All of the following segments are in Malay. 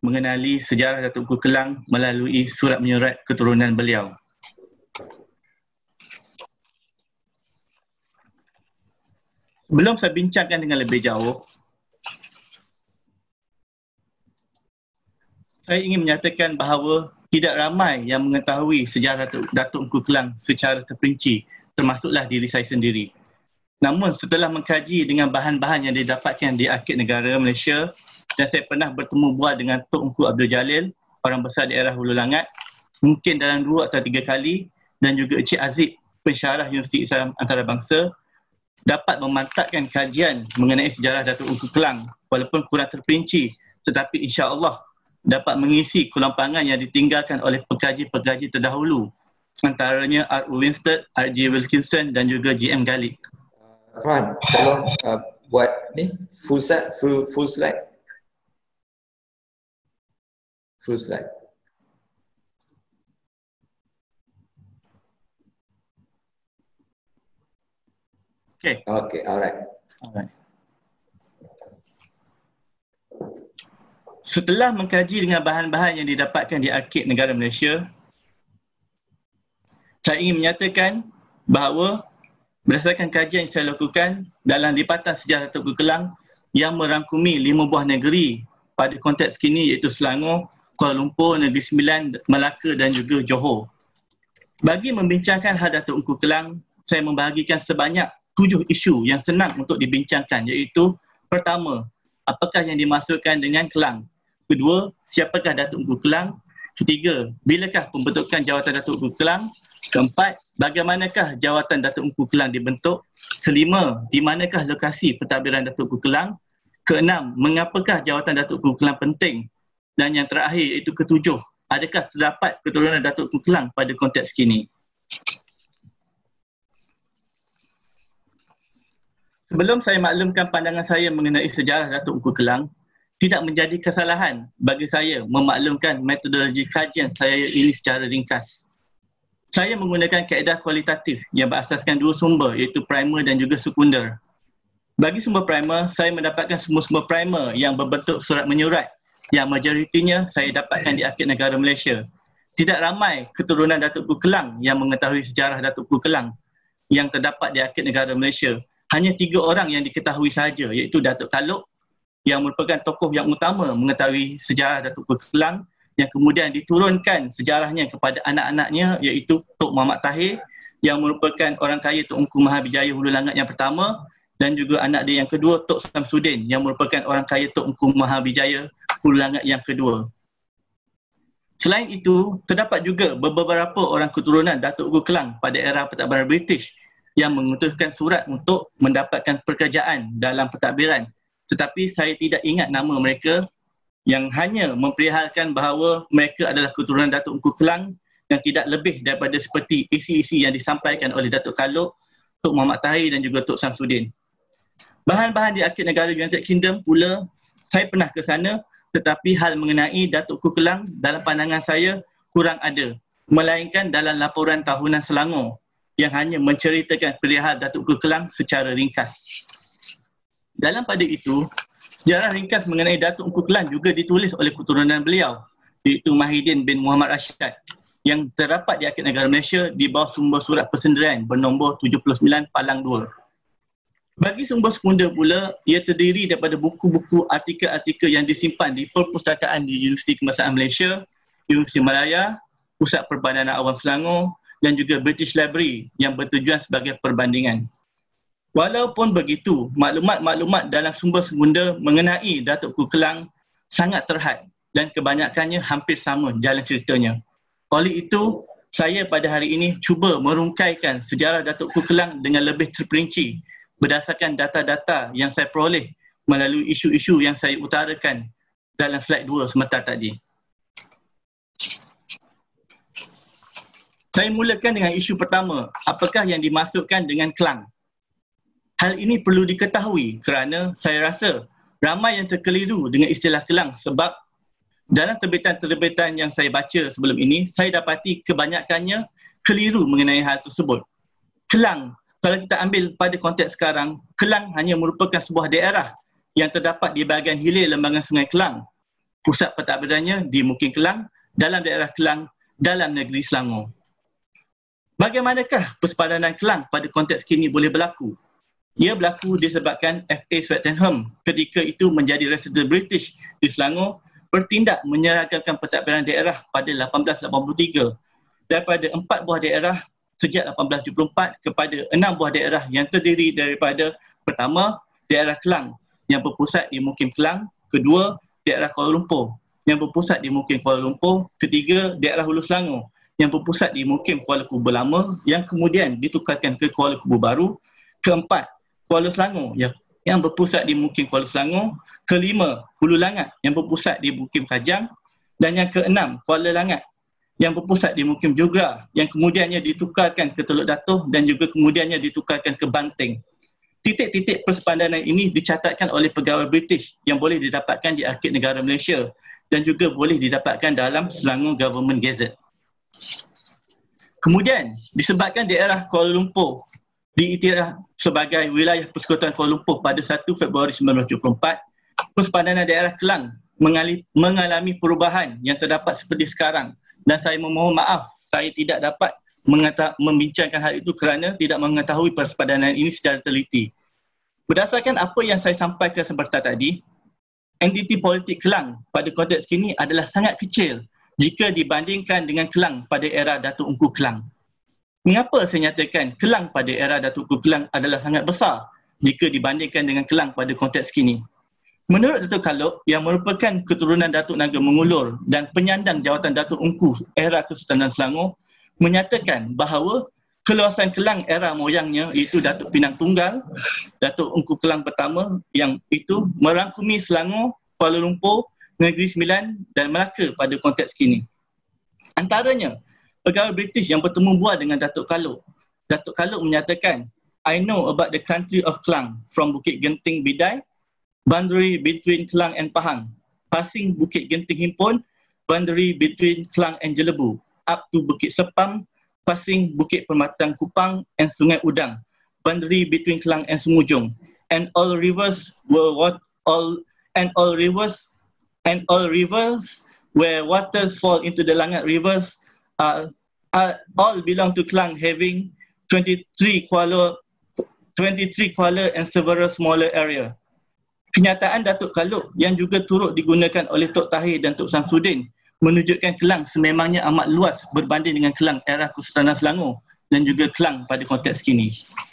mengenali sejarah Datuk Engku Kelang melalui surat menyurat keturunan beliau. Sebelum saya bincangkan dengan lebih jauh, saya ingin menyatakan bahawa tidak ramai yang mengetahui sejarah Datuk Engku Kelang secara terperinci, termasuklah diri saya sendiri. Namun setelah mengkaji dengan bahan-bahan yang didapatkan di Arkib Negara Malaysia, dan saya pernah bertemu bual dengan Tok Engku Abdul Jalil, orang besar daerah Hulu Langat, mungkin dalam 2 atau 3 kali, dan juga Encik Aziz, pensyarah Universiti Islam Antarabangsa, dapat memantapkan kajian mengenai sejarah Datuk Engku Kelang, walaupun kurang terperinci, tetapi insya-Allah dapat mengisi kelampangan yang ditinggalkan oleh pekaji-pekaji terdahulu, antaranya R.U. Winstead, R.J. Wilkinson dan juga G.M. Galik. Fran, tolong buat ni full slide. Full slide. Okay. Okay, alright. Setelah mengkaji dengan bahan-bahan yang didapatkan di Arkib Negara Malaysia, saya ingin menyatakan bahawa berdasarkan kajian yang saya lakukan dalam lipatan sejarah Datuk Engku Kelang yang merangkumi 5 buah negeri pada konteks kini, iaitu Selangor, Kuala Lumpur, Negeri Sembilan, Melaka dan juga Johor. Bagi membincangkan hal Datuk Engku Kelang, saya membahagikan sebanyak 7 isu yang senang untuk dibincangkan, iaitu pertama, apakah yang dimaksudkan dengan Kelang? Kedua, siapakah Datuk Engku Kelang? Ketiga, bilakah pembentukan jawatan Datuk Engku Kelang? Keempat, bagaimanakah jawatan Datuk Engku Kelang dibentuk? Kelima, di manakah lokasi pentadbiran Datuk Engku Kelang? Keenam, mengapakah jawatan Datuk Engku Kelang penting? Dan yang terakhir iaitu ketujuh, adakah terdapat keturunan Datuk Engku Kelang pada konteks kini? Sebelum saya maklumkan pandangan saya mengenai sejarah Datuk Engku Kelang, tidak menjadi kesalahan bagi saya memaklumkan metodologi kajian saya ini secara ringkas. Saya menggunakan kaedah kualitatif yang berasaskan 2 sumber, iaitu primer dan juga sekunder. Bagi sumber primer, saya mendapatkan sumber-sumber primer yang berbentuk surat menyurat yang majoritinya saya dapatkan di Arkib Negara Malaysia. Tidak ramai keturunan Datuk Engku Kelang yang mengetahui sejarah Datuk Engku Kelang yang terdapat di Arkib Negara Malaysia. Hanya 3 orang yang diketahui sahaja, iaitu Datuk Kalok yang merupakan tokoh yang utama mengetahui sejarah Datuk Engku Kelang, yang kemudian diturunkan sejarahnya kepada anak-anaknya, iaitu Tok Muhammad Tahir yang merupakan orang kaya Tok Engku Mahabijaya Hulu Langat yang pertama, dan juga anak dia yang kedua Tok Samsudin yang merupakan orang kaya Tok Engku Mahabijaya Hulu Langat yang kedua. Selain itu, terdapat juga beberapa orang keturunan Datuk Engku Kelang pada era pentadbiran British yang mengutuskan surat untuk mendapatkan pekerjaan dalam pentadbiran, tetapi saya tidak ingat nama mereka, yang hanya memperihalkan bahawa mereka adalah keturunan Datuk Engku Kelang yang tidak lebih daripada seperti isi-isi yang disampaikan oleh Datuk Kalok, Tok Muhammad Tahir dan juga Tok Samsudin. Bahan-bahan di Arkib Negara United Kingdom pula, saya pernah ke sana, tetapi hal mengenai Datuk Engku Kelang dalam pandangan saya kurang ada, melainkan dalam laporan tahunan Selangor yang hanya menceritakan perihal Datuk Engku Kelang secara ringkas. Dalam pada itu, sejarah ringkas mengenai Datuk Engku Kelang juga ditulis oleh keturunan beliau, iaitu Mahidin bin Muhammad Rashad, yang terdapat di Arkib Negara Malaysia di bawah sumber surat persendirian bernombor 79 Palang 2. Bagi sumber sekunder pula, ia terdiri daripada buku-buku artikel-artikel yang disimpan di perpustakaan di Universiti Kebangsaan Malaysia, Universiti Malaya, Pusat Perbadanan Awam Selangor dan juga British Library yang bertujuan sebagai perbandingan. Walaupun begitu, maklumat-maklumat dalam sumber sekunder mengenai Datuk Engku Kelang sangat terhad dan kebanyakannya hampir sama jalan ceritanya. Oleh itu, saya pada hari ini cuba merungkaikan sejarah Datuk Engku Kelang dengan lebih terperinci berdasarkan data-data yang saya peroleh melalui isu-isu yang saya utarakan dalam slide 2 sebentar tadi. Saya mulakan dengan isu pertama, apakah yang dimaksudkan dengan Kelang? Hal ini perlu diketahui kerana saya rasa ramai yang terkeliru dengan istilah Kelang, sebab dalam terbitan-terbitan yang saya baca sebelum ini, saya dapati kebanyakannya keliru mengenai hal tersebut. Kelang, kalau kita ambil pada konteks sekarang, Kelang hanya merupakan sebuah daerah yang terdapat di bahagian hilir lembangan Sungai Kelang Pusat pentadbirannya di Mukim Kelang, dalam daerah Kelang, dalam negeri Selangor. Bagaimanakah persepadanan Kelang pada konteks kini boleh berlaku? Ia berlaku disebabkan F.A. Swettenham ketika itu menjadi resident British di Selangor bertindak menyeragamkan pentadbiran daerah pada 1883 daripada 4 buah daerah sejak 1874 kepada 6 buah daerah yang terdiri daripada pertama, daerah Kelang yang berpusat di Mukim Kelang, kedua, daerah Kuala Lumpur yang berpusat di Mukim Kuala Lumpur, ketiga, daerah Hulu Selangor yang berpusat di Mukim Kuala Kubur Lama yang kemudian ditukarkan ke Kuala Kubur Baru, keempat, Kuala Selangor yang berpusat di Mukim Kuala Selangor, kelima, Hulu Langat yang berpusat di Mukim Kajang, dan yang keenam, Kuala Langat yang berpusat di Mukim Jugra yang kemudiannya ditukarkan ke Teluk Datuh dan juga kemudiannya ditukarkan ke Banting. Titik-titik persepadanan ini dicatatkan oleh pegawai British yang boleh didapatkan di Arkib Negara Malaysia dan juga boleh didapatkan dalam Selangor Government Gazette. Kemudian, disebabkan daerah Kuala Lumpur diiktiraf sebagai wilayah persekutuan Kuala Lumpur pada 1 Februari 1974, persepadanan daerah Kelang mengalami perubahan yang terdapat seperti sekarang, dan saya memohon maaf saya tidak dapat membincangkan hal itu kerana tidak mengetahui persepadanan ini secara teliti. Berdasarkan apa yang saya sampaikan sebentar tadi, entiti politik Kelang pada konteks kini adalah sangat kecil jika dibandingkan dengan Kelang pada era Datuk Engku Kelang. Mengapa saya nyatakan Kelang pada era Datuk Engku Kelang adalah sangat besar jika dibandingkan dengan Kelang pada konteks kini? Menurut Datuk Kalok yang merupakan keturunan Datuk Naga Mengulur dan penyandang jawatan Datuk Engku era Kesultanan Selangor, menyatakan bahawa keluasan Kelang era moyangnya iaitu Datuk Pinang Tunggal, Datuk Engku Kelang pertama yang itu merangkumi Selangor, Kuala Lumpur, Negeri Sembilan dan Melaka pada konteks kini. Antaranya, pegawai British yang bertemu bual dengan Datuk Kalok. Datuk Kalok menyatakan, I know about the country of Kelang from Bukit Genting Bidai, boundary between Kelang and Pahang, passing Bukit Genting Himpun, boundary between Kelang and Jelebu, up to Bukit Sepam, passing Bukit Permatang Kupang and Sungai Udang, boundary between Kelang and Sumujung, and all rivers where waters fall into the Langat rivers all belong to Kelang, having 23 kuala and several smaller area. Kenyataan Datuk Kalok yang juga turut digunakan oleh Tok Tahir dan Tok Samsudin menunjukkan Kelang sememangnya amat luas berbanding dengan Kelang era Kesultanan Selangor dan juga Kelang pada konteks kini.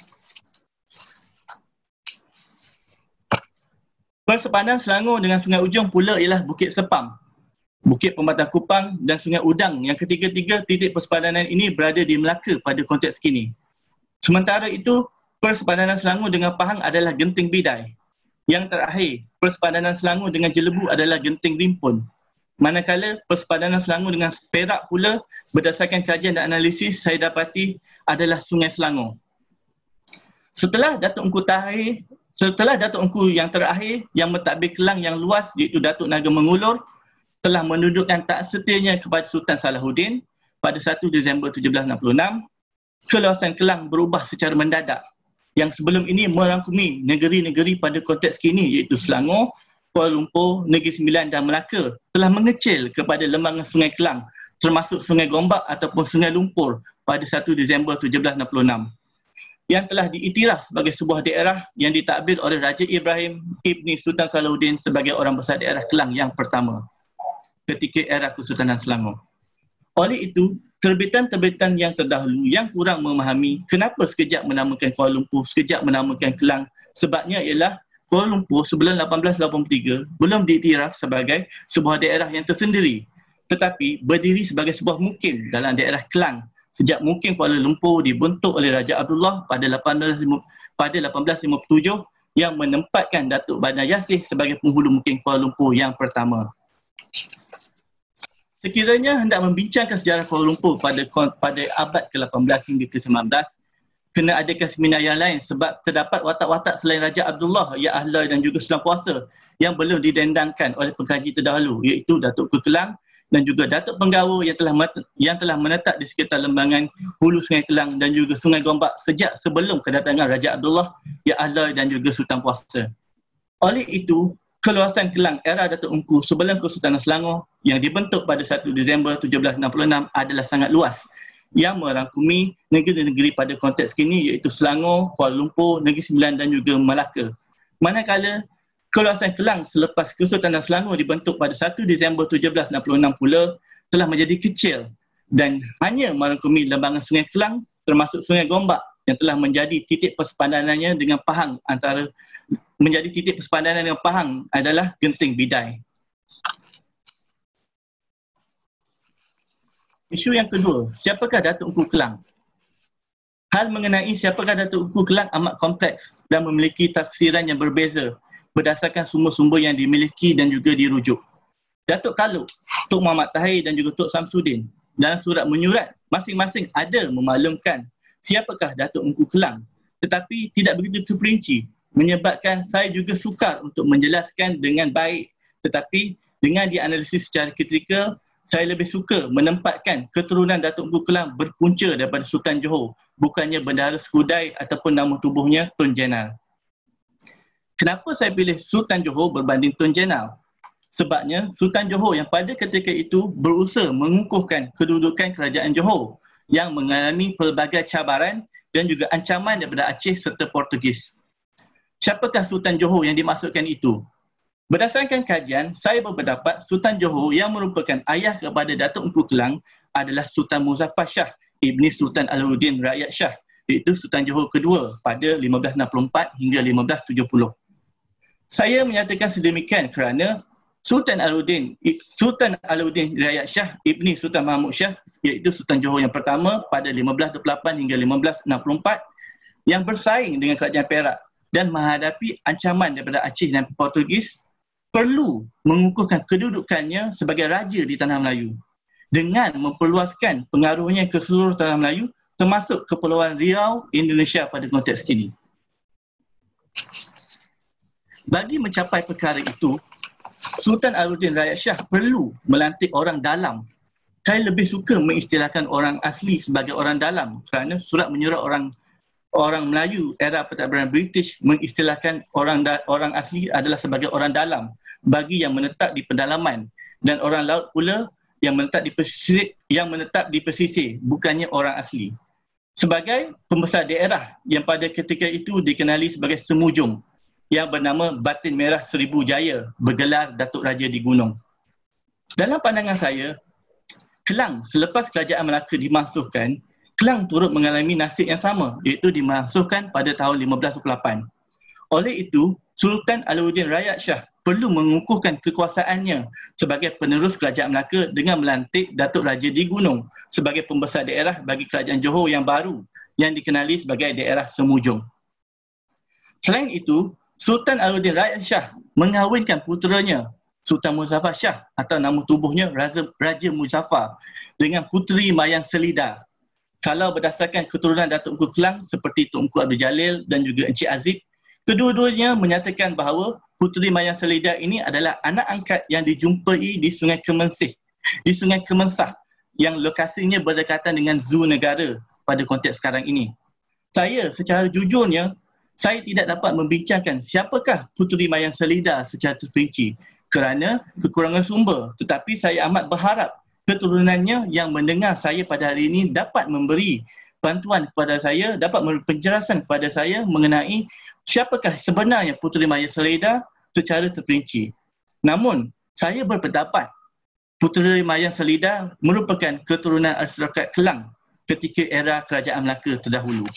Persepadan Selangor dengan Sungai Ujong pula ialah Bukit Sepam, Bukit Permatang Kupang dan Sungai Udang yang ketiga-tiga titik persepadanan ini berada di Melaka pada konteks kini. Sementara itu, persepadanan Selangor dengan Pahang adalah Genting Bidai. Yang terakhir, persepadanan Selangor dengan Jelebu adalah Genting Rimpun. Manakala persepadanan Selangor dengan Perak pula berdasarkan kajian dan analisis saya dapati adalah Sungai Selangor. Setelah Datuk Engku yang terakhir yang mentadbir Kelang yang luas iaitu Datuk Naga Mengulur telah menundukkan tak setianya kepada Sultan Salahuddin pada 1 Disember 1766, keluasan Kelang berubah secara mendadak. Yang sebelum ini merangkumi negeri-negeri pada konteks kini iaitu Selangor, Kuala Lumpur, Negeri Sembilan dan Melaka telah mengecil kepada lembangan Sungai Kelang termasuk Sungai Gombak ataupun Sungai Lumpur pada 1 Disember 1766 yang telah diiktiraf sebagai sebuah daerah yang ditadbir oleh Raja Ibrahim Ibni Sultan Salahuddin sebagai orang besar daerah Kelang yang pertama ketika era Kesultanan Selangor. Oleh itu, terbitan-terbitan yang terdahulu yang kurang memahami kenapa sekejap menamakan Kuala Lumpur, sekejap menamakan Kelang. Sebabnya ialah Kuala Lumpur sebelum 1883 belum diiktiraf sebagai sebuah daerah yang tersendiri, tetapi berdiri sebagai sebuah mukim dalam daerah Kelang sejak mukim Kuala Lumpur dibentuk oleh Raja Abdullah pada 1857 yang menempatkan Datuk Bandar Yasih sebagai penghulu mukim Kuala Lumpur yang pertama. Sekiranya hendak membincangkan sejarah Kuala Lumpur pada abad ke-18 hingga ke-19, kena adakan seminar yang lain sebab terdapat watak-watak selain Raja Abdullah, Ya Ahlai dan juga Sultan Puasa yang belum didendangkan oleh pengkaji terdahulu iaitu Datuk Kelang dan juga Datuk Penggawa yang telah menetap di sekitar lembangan hulu Sungai Kelang dan juga Sungai Gombak sejak sebelum kedatangan Raja Abdullah, Ya Ahlai dan juga Sultan Puasa. Oleh itu, keluasan Kelang era Datuk Engku sebelum Kesultanan Selangor yang dibentuk pada 1 Disember 1766 adalah sangat luas, yang merangkumi negeri-negeri pada konteks kini iaitu Selangor, Kuala Lumpur, Negeri Sembilan dan juga Melaka. Manakala keluasan Kelang selepas Kesultanan Selangor dibentuk pada 1 Disember 1766 pula telah menjadi kecil dan hanya merangkumi lembangan Sungai Kelang termasuk Sungai Gombak yang telah menjadi titik persepadanannya dengan Pahang adalah Genting Bidai. Isu yang kedua, siapakah Datuk Engku Kelang? Hal mengenai siapakah Datuk Engku Kelang amat kompleks dan memiliki tafsiran yang berbeza berdasarkan sumber-sumber yang dimiliki dan juga dirujuk. Datuk Kaluk, Tok Muhammad Tahir dan juga Tok Samsudin dalam surat menyurat masing-masing ada memaklumkan siapakah Datuk Engku Kelang, tetapi tidak begitu terperinci, menyebabkan saya juga sukar untuk menjelaskan dengan baik, tetapi dengan dianalisis secara kritikal, saya lebih suka menempatkan keturunan Datuk Engku Kelang berpunca daripada Sultan Johor, bukannya Bendahara Skudai ataupun nama tubuhnya Tun Jenal. Kenapa saya pilih Sultan Johor berbanding Tun Jenal? Sebabnya Sultan Johor yang pada ketika itu berusaha mengukuhkan kedudukan kerajaan Johor yang mengalami pelbagai cabaran dan juga ancaman daripada Aceh serta Portugis. Siapakah Sultan Johor yang dimaksudkan itu? Berdasarkan kajian, saya berpendapat Sultan Johor yang merupakan ayah kepada Datuk Engku Kelang adalah Sultan Muzaffar Shah ibni Sultan Alauddin Rakyat Shah, iaitu Sultan Johor kedua pada 1564 hingga 1570. Saya menyatakan sedemikian kerana Sultan Alauddin Rakyat Shah ibni Sultan Mahmud Shah, iaitu Sultan Johor yang pertama pada 1528 hingga 1564 yang bersaing dengan Kerajaan Perak dan menghadapi ancaman daripada Aceh dan Portugis, perlu mengukuhkan kedudukannya sebagai raja di Tanah Melayu dengan memperluaskan pengaruhnya ke seluruh Tanah Melayu termasuk Kepulauan Riau, Indonesia pada konteks kini. Bagi mencapai perkara itu, Sultan Alauddin Rakyat Shah perlu melantik orang dalam. Saya lebih suka mengistilahkan orang asli sebagai orang dalam kerana surat menyurat orang Melayu era pentadbiran British mengistilahkan orang asli adalah sebagai orang dalam bagi yang menetap di pedalaman, dan orang laut pula yang menetap di pesisir bukannya orang asli. Sebagai pembesar daerah yang pada ketika itu dikenali sebagai Semujung yang bernama Batin Merah Seribu Jaya bergelar Datuk Raja di Gunung. Dalam pandangan saya, Kelang selepas Kerajaan Melaka dimansuhkan, Kelang turut mengalami nasib yang sama, iaitu dimansuhkan pada tahun 1528. Oleh itu, Sultan Alauddin Rakyat Shah perlu mengukuhkan kekuasaannya sebagai penerus Kerajaan Melaka dengan melantik Datuk Raja di Gunung sebagai pembesar daerah bagi Kerajaan Johor yang baru yang dikenali sebagai daerah Semujung. Selain itu, Sultan Alauddin Rakyat Shah mengahwinkan puteranya Sultan Muzaffar Shah atau nama tubuhnya Raja Muzaffar dengan puteri Mayang Selida. Kalau berdasarkan keturunan Datuk Engku Kelang seperti Tok Engku Abdul Jalil dan juga Encik Aziz, kedua-duanya menyatakan bahawa puteri Mayang Selida ini adalah anak angkat yang dijumpai di Sungai Kemensah yang lokasinya berdekatan dengan Zoo Negara pada konteks sekarang ini. Saya secara jujurnya, saya tidak dapat membincangkan siapakah puteri Mayang Selida secara terperinci kerana kekurangan sumber, tetapi saya amat berharap keturunannya yang mendengar saya pada hari ini dapat memberi bantuan kepada saya, dapat memberi penjelasan kepada saya mengenai siapakah sebenarnya puteri Mayang Selida secara terperinci. Namun, saya berpendapat puteri Mayang Selida merupakan keturunan aristokrat Kelang ketika era Kerajaan Melaka terdahulu.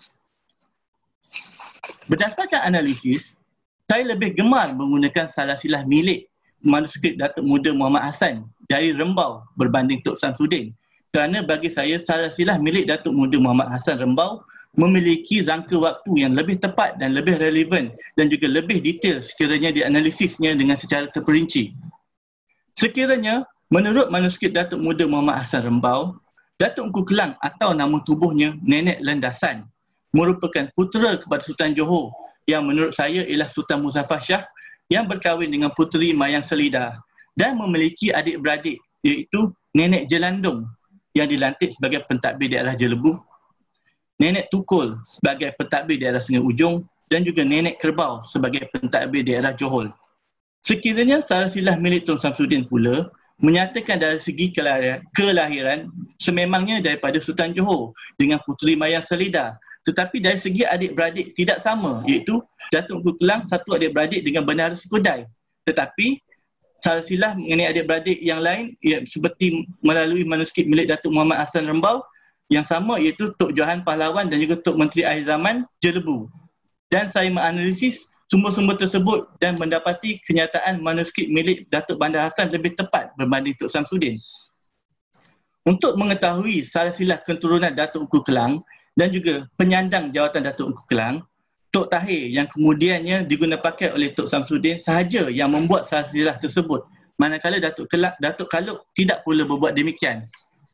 Berdasarkan analisis, saya lebih gemar menggunakan salah silah milik manuskrip Datuk Muda Muhammad Hassan dari Rembau berbanding Tok Samsudin, kerana bagi saya salah silah milik Datuk Muda Muhammad Hassan Rembau memiliki rangka waktu yang lebih tepat dan lebih relevan dan juga lebih detail sekiranya dianalisisnya dengan secara terperinci. Sekiranya menurut manuskrip Datuk Muda Muhammad Hassan Rembau, Datuk Engku Kelang atau nama tubuhnya Nenek Lendasan merupakan putera kepada Sultan Johor yang menurut saya ialah Sultan Muzaffar Shah yang berkahwin dengan puteri Mayang Selida dan memiliki adik-beradik iaitu Nenek Jelandung yang dilantik sebagai pentadbir daerah Jelebu, Nenek Tukul sebagai pentadbir daerah Sungai Ujong dan juga Nenek Kerbau sebagai pentadbir daerah Johor. Sekiranya silsilah milik Tun Samsudin pula menyatakan dari segi kelahiran sememangnya daripada Sultan Johor dengan Puteri Mayang Selida, tetapi dari segi adik-beradik tidak sama, iaitu Datuk Engku Kelang satu adik-beradik dengan Bendahara Sekudai, tetapi silsilah mengenai adik-beradik yang lain seperti melalui manuskrip milik Datuk Muhammad Hassan Rembau yang sama, iaitu Tok Johan Pahlawan dan juga Tok Menteri Akhir Zaman Jelebu. Dan saya menganalisis sumber-sumber tersebut dan mendapati kenyataan manuskrip milik Datuk Bandar Hassan lebih tepat berbanding Tok Samsudin. Untuk mengetahui silsilah keturunan Datuk Engku Kelang dan juga penyandang jawatan Datuk Engku Kelang, Tok Tahir yang kemudiannya digunapakai oleh Tok Samsudin sahaja yang membuat silsilah tersebut, manakala Datuk Kaluk tidak pula berbuat demikian.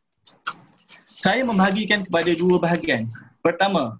Saya membahagikan kepada dua bahagian. Pertama,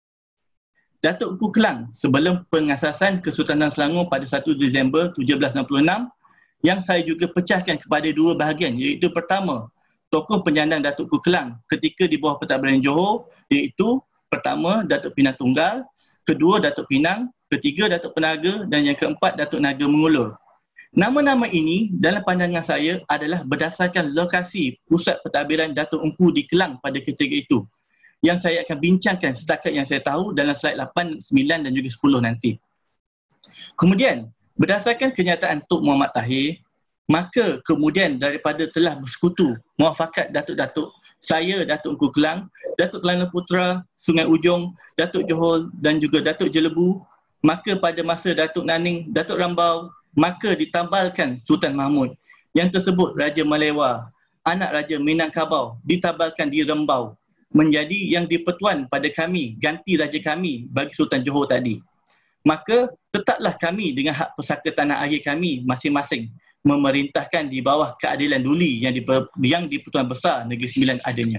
Datuk Engku Kelang sebelum pengasasan Kesultanan Selangor pada 1 Disember 1766 yang saya juga pecahkan kepada dua bahagian, iaitu pertama, tokoh penyandang Datuk Engku Kelang ketika di bawah Pentadbiran Johor, iaitu pertama Datuk Pinang Tunggal, kedua Datuk Pinang, ketiga Datuk Penaga dan yang keempat Datuk Naga Mengulur. Nama-nama ini dalam pandangan saya adalah berdasarkan lokasi pusat pentadbiran Datuk Engku di Kelang pada ketika itu, yang saya akan bincangkan setakat yang saya tahu dalam slide 8, 9 dan juga 10 nanti. Kemudian, berdasarkan kenyataan Tok Muhammad Tahir, maka kemudian daripada telah bersekutu muafakat Datuk-Datuk, saya Datuk Engku Kelang, Datuk Kelana Putra, Sungai Ujong, Datuk Johor dan juga Datuk Jelebu, maka pada masa Datuk Naning, Datuk Rambau, maka ditambalkan Sultan Mahmud yang tersebut Raja Malewa, anak Raja Minangkabau, ditabalkan di Rembau menjadi yang dipertuan pada kami, ganti raja kami bagi Sultan Johor tadi. Maka tetaplah kami dengan hak pusaka tanah air kami masing-masing memerintahkan di bawah keadilan duli yang di Pertuan Besar Negeri Sembilan adanya.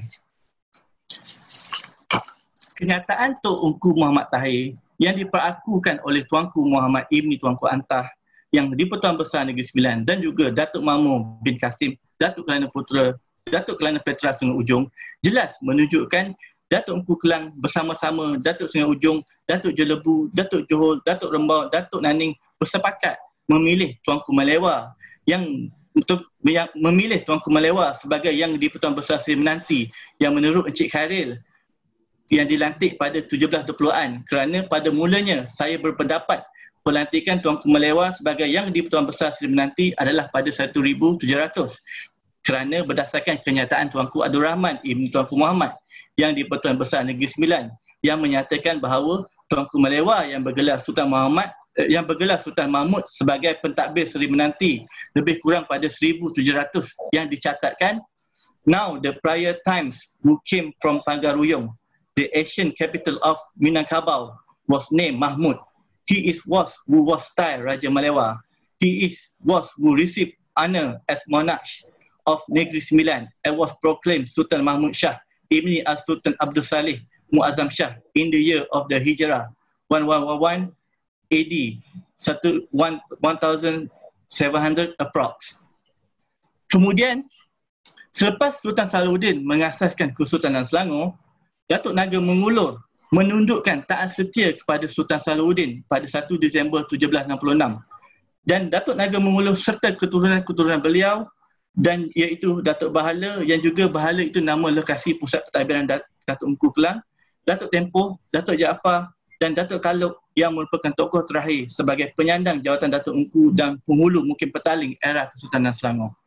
Kenyataan Tok Engku Muhammad Tahir yang diperakukan oleh Tuanku Muhammad Ibni Tuanku Antah yang di Pertuan Besar Negeri Sembilan dan juga Datuk Mahmud bin Kasim, Datuk Kelana Putra, Datuk Kelana Petra Sungai Ujong jelas menunjukkan Datuk Engku Kelang bersama-sama Datuk Sungai Ujong, Datuk Jelebu, Datuk Johor, Datuk Rembau, Datuk Naning bersepakat memilih Tuanku Malewa yang memilih Tuanku Malewa sebagai yang di Pertuan Besar Seri Menanti yang menurut Encik Khairil yang dilantik pada 1720-an, kerana pada mulanya saya berpendapat pelantikan Tuanku Malewa sebagai yang di Pertuan Besar Seri Menanti adalah pada 1700, kerana berdasarkan kenyataan Tuanku Abdul Rahman Ibn Tuanku Muhammad yang di Pertuan Besar Negeri Sembilan yang menyatakan bahawa Tuanku Malewa yang bergelar Sultan Mahmud sebagai pentadbir Seri Menanti lebih kurang pada 1700 yang dicatatkan. Now the prior times who came from Tanggaruyong, the ancient capital of Minangkabau, was named Mahmud. He was who was styled Raja Malewa. He was who received honor as monarch of Negeri Sembilan and was proclaimed Sultan Mahmud Shah Ibni Al-Sultan Abdul Saleh Muazzam Shah in the year of the Hijrah 1111 AD 1700 approx. Kemudian, selepas Sultan Salahuddin mengasaskan Kesultanan Selangor, Datuk Naga Mengulur menundukkan taat setia kepada Sultan Salahuddin pada 1 Disember 1766 dan Datuk Naga Mengulur serta keturunan-keturunan beliau dan iaitu Datuk Bahala yang juga Bahala itu nama lokasi pusat pentadbiran Datuk Engku Kelang, Datuk Tempoh, Datuk Jaafar dan Datuk Kaluk yang merupakan tokoh terakhir sebagai penyandang jawatan Datuk Engku dan penghulu mungkin petaling era Kesultanan Selangor.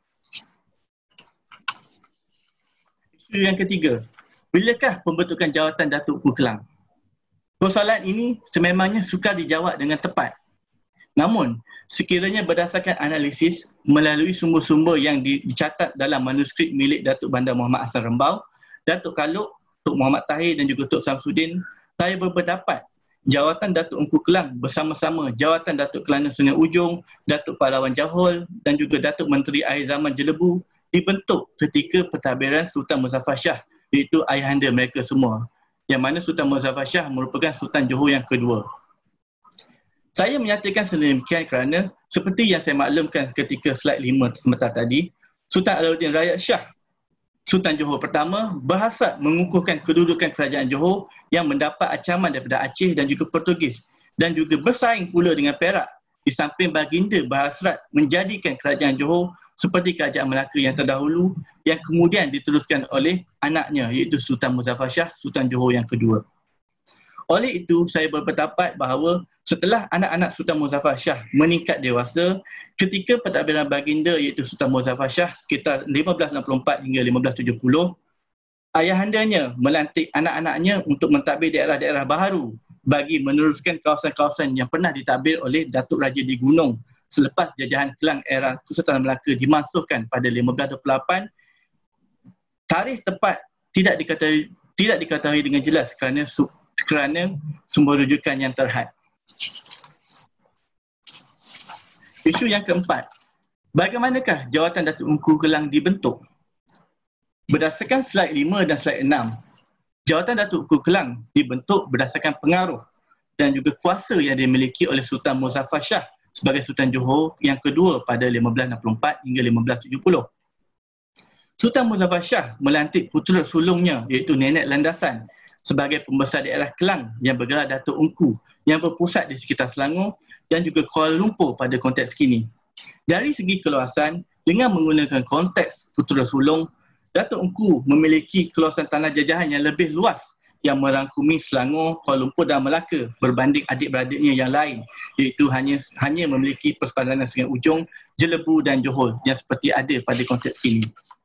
Isu yang ketiga, bilakah pembentukan jawatan Datuk Engku Kelang? Persoalan ini sememangnya sukar dijawab dengan tepat. Namun, sekiranya berdasarkan analisis melalui sumber-sumber yang dicatat dalam manuskrip milik Datuk Bandar Muhammad Hassan Rembau, Datuk Kaluk, Tok Muhammad Tahir dan juga Tok Samsudin, saya berpendapat jawatan Datuk Engku Kelang bersama-sama jawatan Datuk Kelana Sungai Ujong, Datuk Pahlawan Johor dan juga Datuk Menteri Akhir Zaman Jelebu dibentuk ketika pentadbiran Sultan Muzaffar Shah, iaitu ayahanda mereka semua, yang mana Sultan Muzaffar Shah merupakan Sultan Johor yang kedua. Saya menyatakan sedemikian kerana seperti yang saya maklumkan ketika slide 5 sebentar tadi, Sultan Alauddin Rakyat Shah, Sultan Johor pertama, berhasrat mengukuhkan kedudukan kerajaan Johor yang mendapat ancaman daripada Aceh dan juga Portugis dan juga bersaing pula dengan Perak di samping baginda berhasrat menjadikan kerajaan Johor seperti kerajaan Melaka yang terdahulu yang kemudian diteruskan oleh anaknya iaitu Sultan Muzaffar Shah, Sultan Johor yang kedua. Oleh itu, saya berpendapat bahawa setelah anak-anak Sultan Muzaffar Shah meningkat dewasa, ketika pentadbiran baginda iaitu Sultan Muzaffar Shah sekitar 1564 hingga 1570, ayahandanya melantik anak-anaknya untuk mentadbir daerah-daerah baharu bagi meneruskan kawasan-kawasan yang pernah ditadbir oleh Datuk Raja di Gunung selepas jajahan Kelang era Kesultanan Melaka dimansuhkan pada 1528. Tarikh tepat tidak diketahui dengan jelas kerana sumber rujukan yang terhad. Isu yang keempat, bagaimanakah Jawatan Datuk Engku Kelang dibentuk? Berdasarkan slide 5 dan slide 6, Jawatan Datuk Engku Kelang dibentuk berdasarkan pengaruh dan juga kuasa yang dimiliki oleh Sultan Muzaffar Shah sebagai Sultan Johor yang kedua pada 1564 hingga 1570. Sultan Muzaffar Shah melantik putera sulungnya iaitu Nenek Landasan sebagai pembesar daerah Kelang yang bergelar Datuk Engku yang berpusat di sekitar Selangor dan juga Kuala Lumpur pada konteks kini. Dari segi keluasan, dengan menggunakan konteks putera sulung, Datuk Engku memiliki keluasan tanah jajahan yang lebih luas yang merangkumi Selangor, Kuala Lumpur dan Melaka berbanding adik-beradiknya yang lain iaitu hanya memiliki persepadangan Sungai Ujong, Jelebu dan Johor yang seperti ada pada konteks kini.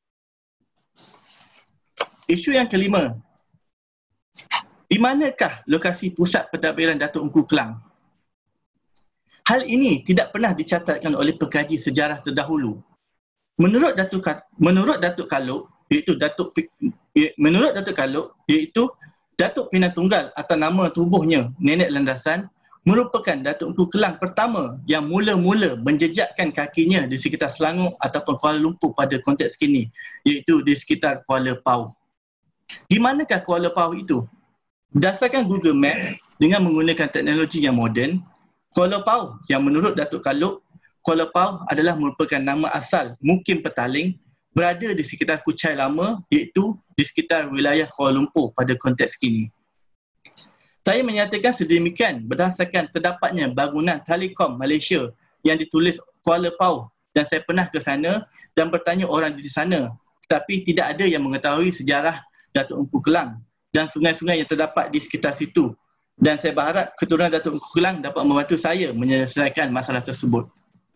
Isu yang kelima, di manakah lokasi pusat pentadbiran Datuk Engku Kelang? Hal ini tidak pernah dicatatkan oleh pengkaji sejarah terdahulu. Menurut Datuk Kaluk iaitu Datuk Pinang Tunggal atau nama tubuhnya Nenek Landasan merupakan Datuk Engku Kelang pertama yang mula-mula menjejakkan kakinya di sekitar Selangor ataupun Kuala Lumpur pada konteks kini iaitu di sekitar Kuala Pau. Di manakah Kuala Pau itu? Berdasarkan Google Maps dengan menggunakan teknologi yang moden, Kuala Pau yang menurut Datuk Kaluk, Kuala Pau adalah merupakan nama asal Mukim Petaling berada di sekitar Kuchai Lama iaitu di sekitar wilayah Kuala Lumpur pada konteks kini. Saya menyatakan sedemikian berdasarkan terdapatnya bangunan Telekom Malaysia yang ditulis Kuala Pau dan saya pernah ke sana dan bertanya orang di sana tetapi tidak ada yang mengetahui sejarah Datuk Engku Kelang dan sungai-sungai yang terdapat di sekitar situ dan saya berharap keturunan Datuk Engku Kelang dapat membantu saya menyelesaikan masalah tersebut.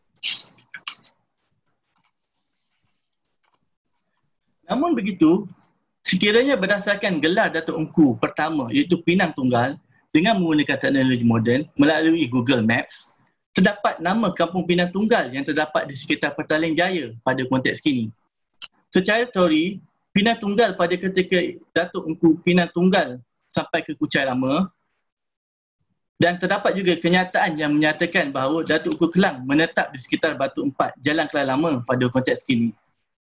Namun begitu, sekiranya berdasarkan gelar Datuk Engku pertama iaitu Pinang Tunggal dengan menggunakan teknologi moden melalui Google Maps, terdapat nama Kampung Pinang Tunggal yang terdapat di sekitar Petaling Jaya pada konteks kini. Secara teori, Pinang Tunggal pada ketika Datuk Engku Pinang Tunggal sampai ke Kuchai Lama dan terdapat juga kenyataan yang menyatakan bahawa Datuk Engku Kelang menetap di sekitar Batu Empat, Jalan Kelang Lama pada konteks kini.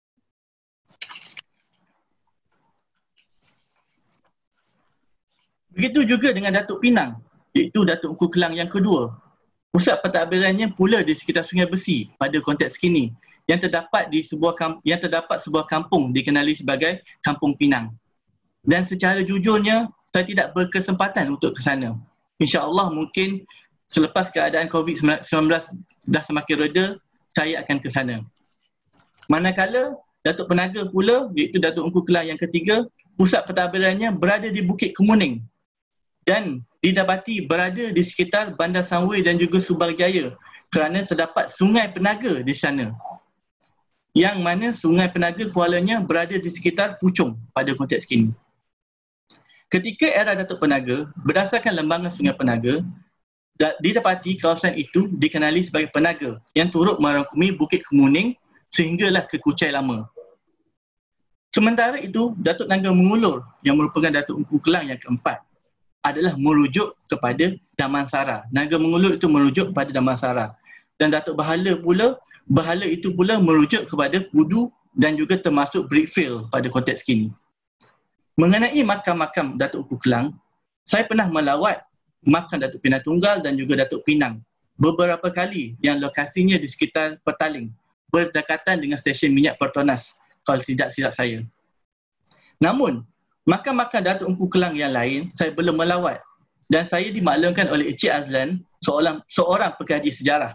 Begitu juga dengan Datuk Pinang, iaitu Datuk Engku Kelang yang kedua. Pusat pentadbirannya pula di sekitar Sungai Besi pada konteks kini yang terdapat sebuah kampung dikenali sebagai Kampung Pinang. Dan secara jujurnya, saya tidak berkesempatan untuk ke sana. InsyaAllah mungkin selepas keadaan COVID-19 dah semakin reda, saya akan ke sana. Manakala Datuk Penaga pula, iaitu Datuk Engku Kelang yang ketiga, pusat pentadbirannya berada di Bukit Kemuning dan didapati berada di sekitar Bandar Sunway dan juga Subang Jaya kerana terdapat Sungai Penaga di sana. Yang mana Sungai Penaga kualanya berada di sekitar Puchong pada konteks kini. Ketika era Datuk Penaga, berdasarkan lembangan Sungai Penaga, didapati kawasan itu dikenali sebagai Penaga yang turut merangkumi Bukit Kemuning sehinggalah ke Kuchai Lama. Sementara itu, Datuk Naga Mengulur yang merupakan Datuk Engku Kelang yang keempat adalah merujuk kepada Damansara. Naga Mengulur itu merujuk kepada Damansara. Dan Datuk Bahala itu pula merujuk kepada Kudu dan juga termasuk Brickfield pada konteks kini. Mengenai makam-makam Datuk Engku Kelang, saya pernah melawat makam Datuk Pinang Tunggal dan juga Datuk Pinang beberapa kali yang lokasinya di sekitar Petaling, berdekatan dengan stesen minyak Pertonas, kalau tidak silap saya. Namun, makam-makam Datuk Engku Kelang yang lain saya belum melawat dan saya dimaklumkan oleh Encik Azlan, seorang pengkaji sejarah,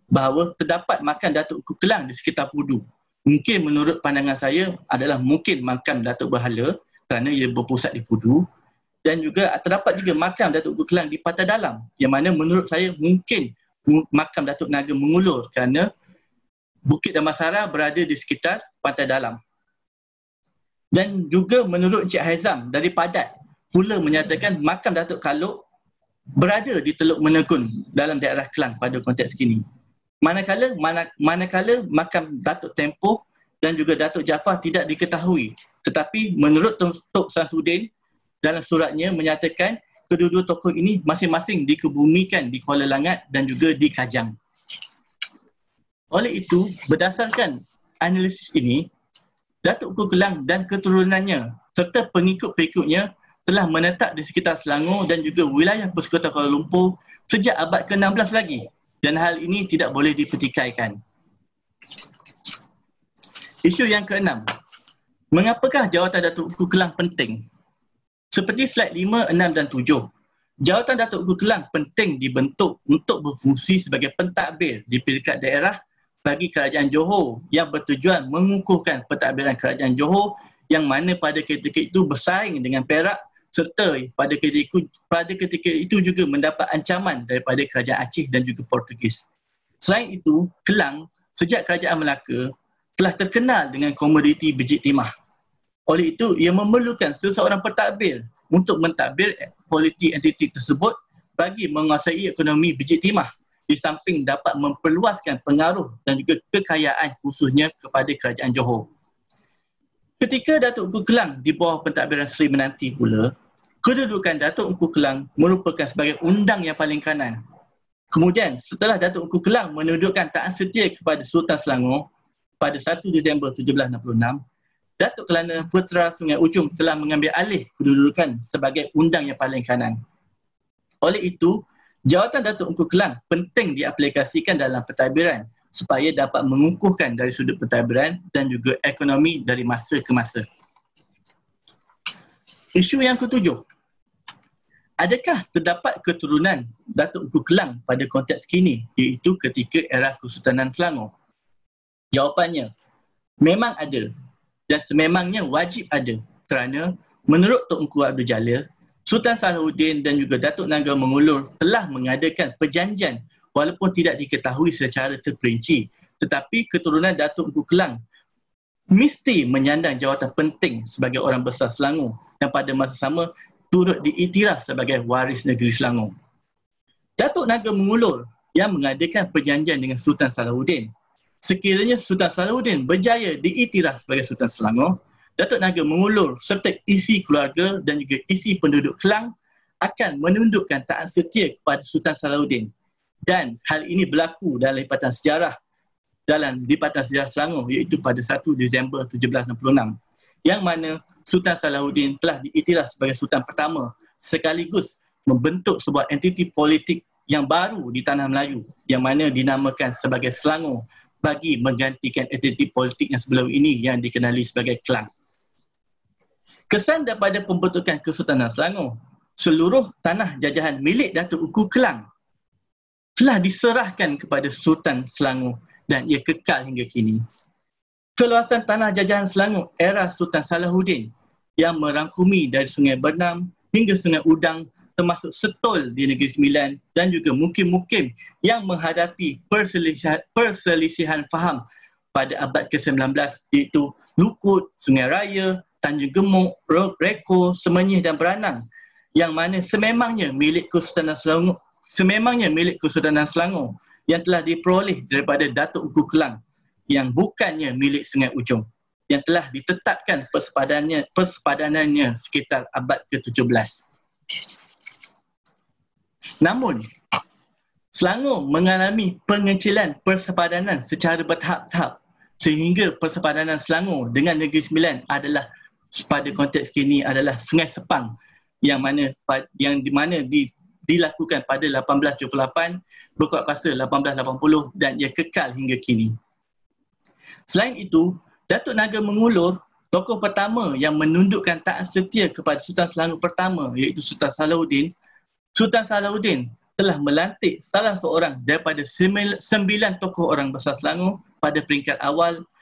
bahawa terdapat makam Datuk Ku Kelang di sekitar Pudu. Mungkin menurut pandangan saya adalah mungkin makam Datuk Berhala kerana ia berpusat di Pudu, dan juga terdapat juga makam Datuk Ku Kelang di Patah Dalam yang mana menurut saya mungkin makam Datuk Naga Mengulur kerana Bukit Damansara berada di sekitar Pantai Dalam. Dan juga menurut Encik Haizam dari Padat pula menyatakan makam Datuk Kalok berada di Teluk Menekun dalam daerah Kelang pada konteks kini. Manakala makam Datuk Tempoh dan juga Datuk Jaafar tidak diketahui. Tetapi menurut Tok Samsudin dalam suratnya menyatakan kedua-dua tokoh ini masing-masing dikebumikan di Kuala Langat dan juga di Kajang. Oleh itu, berdasarkan analisis ini, Datuk Ku Kelang dan keturunannya serta pengikut-pengikutnya telah menetap di sekitar Selangor dan juga wilayah Persekutuan Kuala Lumpur sejak abad ke-16 lagi, dan hal ini tidak boleh dipertikaikan. Isu yang keenam, mengapakah jawatan Datuk Ku Kelang penting? Seperti slide 5, 6 dan 7, jawatan Datuk Ku Kelang penting dibentuk untuk berfungsi sebagai pentadbir di peringkat daerah bagi Kerajaan Johor yang bertujuan mengukuhkan pentadbiran Kerajaan Johor yang mana pada ketika itu bersaing dengan Perak serta pada ketika itu juga mendapat ancaman daripada Kerajaan Aceh dan juga Portugis. Selain itu, Kelang sejak Kerajaan Melaka telah terkenal dengan komoditi biji timah. Oleh itu, ia memerlukan seseorang pentadbir untuk mentadbir politik entiti tersebut bagi menguasai ekonomi biji timah di samping dapat memperluaskan pengaruh dan juga kekayaan khususnya kepada Kerajaan Johor. Ketika Datuk Ku Kelang di bawah pentadbiran Seri Menanti pula, kedudukan Datuk Ku Kelang merupakan sebagai undang yang paling kanan. Kemudian setelah Datuk Ku Kelang menundukkan taat setia kepada Sultan Selangor pada 1 Disember 1766, Datuk Kelana Putera Sungai Ujung telah mengambil alih kedudukan sebagai undang yang paling kanan. Oleh itu, jawatan Datuk Ku Kelang penting diaplikasikan dalam pentadbiran supaya dapat mengukuhkan dari sudut pentadbiran dan juga ekonomi dari masa ke masa. Isu yang ketujuh, adakah terdapat keturunan Datuk Ku Kelang pada konteks kini, iaitu ketika era Kesultanan Selangor? Jawapannya, memang ada dan sememangnya wajib ada kerana menurut Tok Engku Abdul Jalil, Sultan Salahuddin dan juga Datuk Naga Mengulur telah mengadakan perjanjian walaupun tidak diketahui secara terperinci, tetapi keturunan Datuk Ku Kelang mesti menyandang jawatan penting sebagai orang besar Selangor dan pada masa sama turut diiktiraf sebagai waris negeri Selangor. Datuk Naga Mengulur yang mengadakan perjanjian dengan Sultan Salahuddin. Sekiranya Sultan Salahuddin berjaya diiktiraf sebagai Sultan Selangor, Datuk Naga Mengulur serta isi keluarga dan juga isi penduduk Kelang akan menundukkan taat setia kepada Sultan Salahuddin. Dan hal ini berlaku dalam lipatan sejarah Selangor iaitu pada 1 Disember 1766 yang mana Sultan Salahuddin telah diiktiraf sebagai Sultan pertama sekaligus membentuk sebuah entiti politik yang baru di Tanah Melayu yang mana dinamakan sebagai Selangor bagi menggantikan entiti politik yang sebelum ini yang dikenali sebagai Kelang. Kesan daripada pembentukan Kesultanan Selangor, seluruh tanah jajahan milik Datuk Ku Kelang telah diserahkan kepada Sultan Selangor dan ia kekal hingga kini. Keluasan tanah jajahan Selangor era Sultan Salahuddin yang merangkumi dari Sungai Bernam hingga Sungai Udang termasuk Setol di Negeri Sembilan dan juga mukim-mukim yang menghadapi perselisihan faham pada abad ke-19 iaitu Lukut, Sungai Raya, Tanjung Gemuk, Reko, Semenyih dan Beranang yang mana sememangnya milik Kesultanan Selangor yang telah diperoleh daripada Datuk Ku Kelang yang bukannya milik Sungai Ujong yang telah ditetapkan persepadanannya sekitar abad ke-17. Namun, Selangor mengalami pengecilan persepadanan secara bertahap-tahap sehingga persepadanan Selangor dengan Negeri Sembilan adalah pada konteks kini adalah Sungai Sepang yang dilakukan pada 1878, berkuat kuasa 1880 dan ia kekal hingga kini. Selain itu, Datuk Naga Mengulur, tokoh pertama yang menundukkan taat setia kepada Sultan Selangor pertama iaitu Sultan Salahuddin telah melantik salah seorang daripada 9 tokoh orang besar Selangor pada peringkat awal